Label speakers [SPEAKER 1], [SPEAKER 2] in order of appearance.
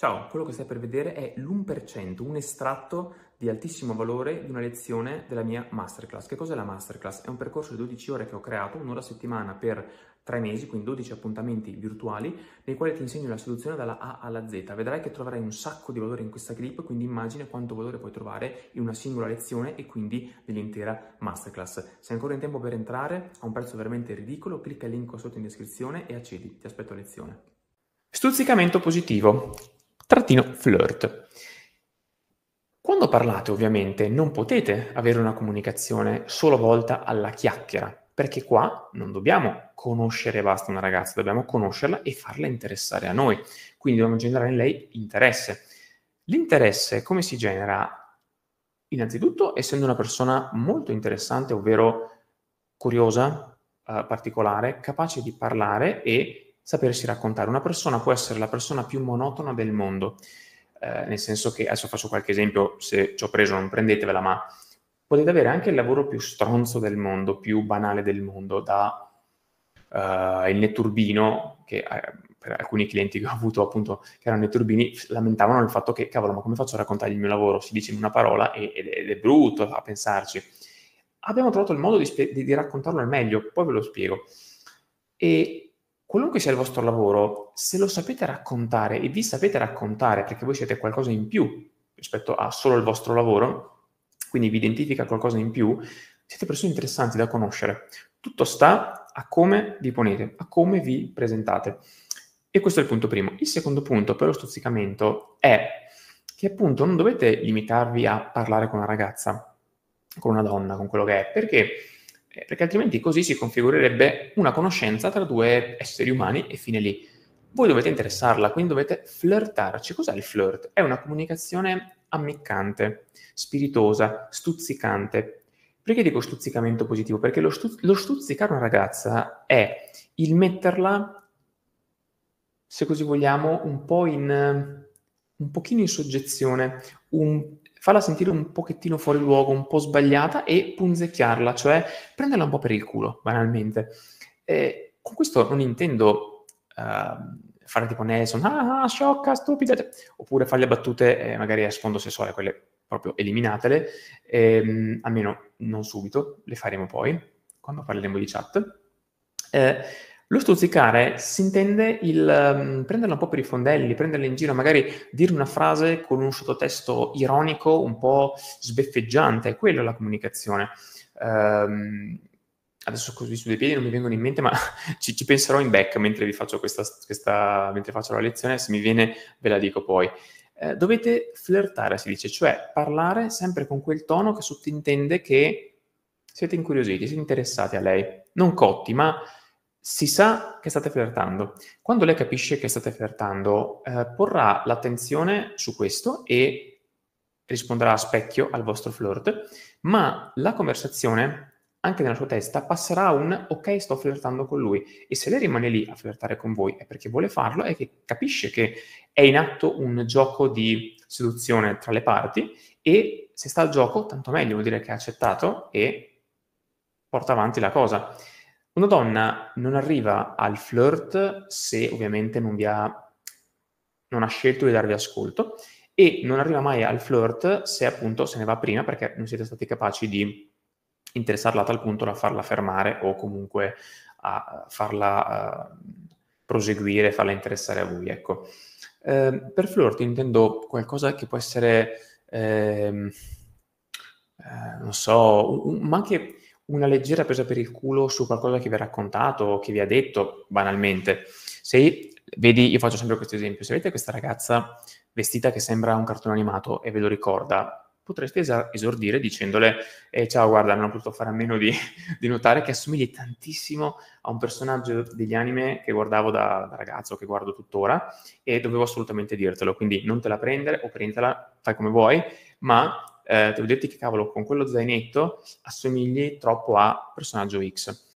[SPEAKER 1] Ciao, quello che stai per vedere è l'1%, un estratto di altissimo valore di una lezione della mia masterclass. Che cos'è la masterclass? È un percorso di 12 ore che ho creato, un'ora a settimana per 3 mesi, quindi 12 appuntamenti virtuali, nei quali ti insegno la seduzione dalla A alla Z. Vedrai che troverai un sacco di valore in questa clip, quindi immagina quanto valore puoi trovare in una singola lezione e quindi nell'intera masterclass. Se ancora in tempo per entrare, a un prezzo veramente ridicolo, clicca il link qua sotto in descrizione e accedi. Ti aspetto a lezione. Stuzzicamento positivo, trattino flirt. Quando parlate, ovviamente, non potete avere una comunicazione solo volta alla chiacchiera, perché qua non dobbiamo conoscere e basta una ragazza, dobbiamo conoscerla e farla interessare a noi. Quindi dobbiamo generare in lei interesse. L'interesse come si genera? Innanzitutto, essendo una persona molto interessante, ovvero curiosa, particolare, capace di parlare e sapersi raccontare. Una persona può essere la persona più monotona del mondo, nel senso che, adesso faccio qualche esempio, se ci ho preso non prendetevela, ma potete avere anche il lavoro più stronzo del mondo, più banale del mondo, da il netturbino, che per alcuni clienti che ho avuto appunto che erano netturbini lamentavano il fatto che cavolo, ma come faccio a raccontargli il mio lavoro? Si dice in una parola ed è brutto a pensarci. Abbiamo trovato il modo di raccontarlo al meglio, poi ve lo spiego. E qualunque sia il vostro lavoro, se lo sapete raccontare e vi sapete raccontare perché voi siete qualcosa in più rispetto a solo il vostro lavoro, quindi vi identifica qualcosa in più, siete persone interessanti da conoscere. Tutto sta a come vi ponete, a come vi presentate. E questo è il punto primo. Il secondo punto per lo stuzzicamento è che appunto non dovete limitarvi a parlare con una ragazza, con una donna, con quello che è, perché altrimenti così si configurerebbe una conoscenza tra due esseri umani e fine lì. Voi dovete interessarla, quindi dovete flirtarci. Cos'è il flirt? È una comunicazione ammiccante, spiritosa, stuzzicante. Perché dico stuzzicamento positivo? Perché lo stuzzicare una ragazza è il metterla, se così vogliamo, un pochino in soggezione, farla sentire un pochettino fuori luogo, un po' sbagliata e punzecchiarla, cioè prenderla un po' per il culo, banalmente. Con questo non intendo fare tipo Nelson, sciocca, stupida, oppure fare le battute magari a sfondo sessuale, quelle proprio eliminatele, almeno non subito, le faremo poi, quando parleremo di chat. Lo stuzzicare si intende il prenderla un po' per i fondelli, prenderla in giro, magari dire una frase con un sottotesto ironico, un po' sbeffeggiante, quella è la comunicazione. Adesso così su dei piedi non mi vengono in mente, ma ci penserò in back mentre vi faccio mentre faccio la lezione, se mi viene ve la dico poi. Dovete flirtare, si dice, cioè parlare sempre con quel tono che sottintende che siete incuriositi, siete interessati a lei, non cotti, ma si sa che state flirtando. Quando lei capisce che state flirtando, porrà l'attenzione su questo e risponderà a specchio al vostro flirt, ma la conversazione, anche nella sua testa, passerà a un ok, sto flirtando con lui. E se lei rimane lì a flirtare con voi è perché vuole farlo e che capisce che è in atto un gioco di seduzione tra le parti e se sta al gioco, tanto meglio, vuol dire che ha accettato e porta avanti la cosa. Una donna non arriva al flirt se ovviamente non ha scelto di darvi ascolto e non arriva mai al flirt se appunto se ne va prima perché non siete stati capaci di interessarla a tal punto da farla fermare o comunque a farla proseguire, farla interessare a voi, ecco. Per flirt intendo qualcosa che può essere, non so, ma anche una leggera presa per il culo su qualcosa che vi ha raccontato o che vi ha detto, banalmente. Se vedi, io faccio sempre questo esempio, se vedete questa ragazza vestita che sembra un cartone animato e ve lo ricorda, potreste esordire dicendole ciao, guarda, non ho potuto fare a meno di notare che assomigli tantissimo a un personaggio degli anime che guardavo da ragazzo, che guardo tuttora, e dovevo assolutamente dirtelo, quindi non te la prendere o prenditela, fai come vuoi, ma devo dirti che cavolo, con quello zainetto assomigli troppo a personaggio X.